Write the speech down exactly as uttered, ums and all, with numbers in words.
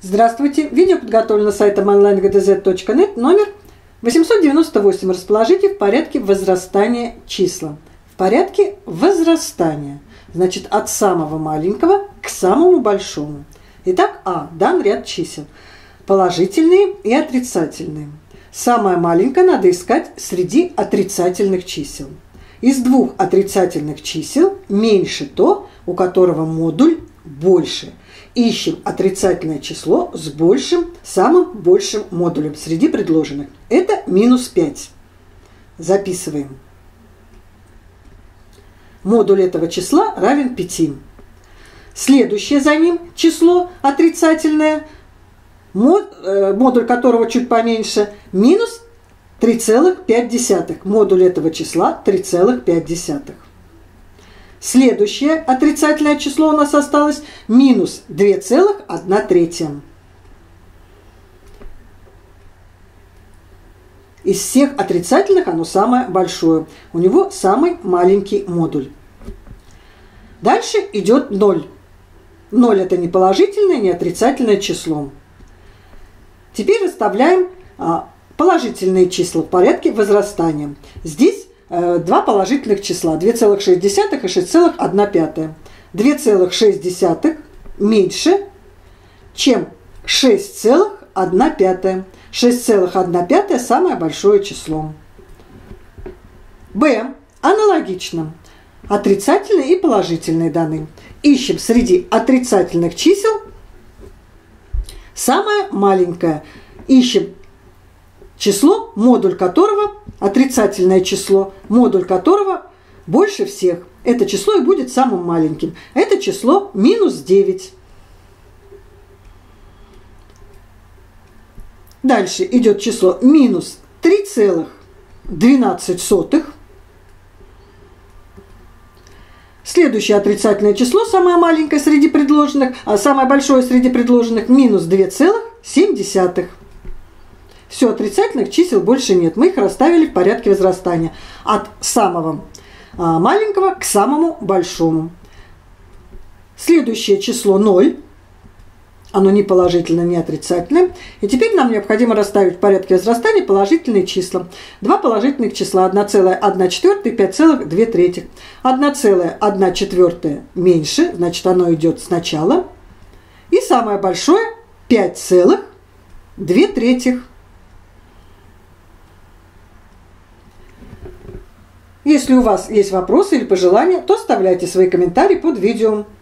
Здравствуйте! Видео подготовлено сайтом онлайн гэ дэ зет точка нет, номер восемьсот девяносто восемь. Расположите в порядке возрастания числа. В порядке возрастания. Значит, от самого маленького к самому большому. Итак, А. Дан ряд чисел. Положительные и отрицательные. Самое маленькое надо искать среди отрицательных чисел. Из двух отрицательных чисел меньше то, у которого модуль больше. Ищем отрицательное число с большим, самым большим модулем среди предложенных. Это минус пять. Записываем. Модуль этого числа равен пяти. Следующее за ним число отрицательное, модуль которого чуть поменьше, минус три целых пять десятых. Модуль этого числа три целых пять десятых. Следующее отрицательное число у нас осталось минус две целых одна третья. Из всех отрицательных оно самое большое. У него самый маленький модуль. Дальше идет ноль. ноль это не положительное, не отрицательное число. Теперь расставляем положительные числа в порядке возрастания. Здесь два положительных числа, две целых шесть десятых и шесть целых одна пятая. две целых шесть десятых меньше, чем шесть целых одна пятая. шесть целых одна пятая самое большое число. Б. Аналогично. Отрицательные и положительные даны. Ищем среди отрицательных чисел самое маленькое. Ищем число, модуль которого, отрицательное число, модуль которого больше всех. Это число и будет самым маленьким. Это число минус девять. Дальше идет число минус три целых двенадцать сотых. Следующее отрицательное число, самое маленькое среди предложенных, а самое большое среди предложенных, минус две целых семь десятых. Все, отрицательных чисел больше нет. Мы их расставили в порядке возрастания. От самого маленького к самому большому. Следующее число ноль. Оно не положительное, не отрицательное. И теперь нам необходимо расставить в порядке возрастания положительные числа. Два положительных числа. одна целая одна четвертая и пять целых две третьих. одна целая одна четвертая меньше, значит оно идет сначала. И самое большое пять целых две третьих. Если у вас есть вопросы или пожелания, то оставляйте свои комментарии под видео.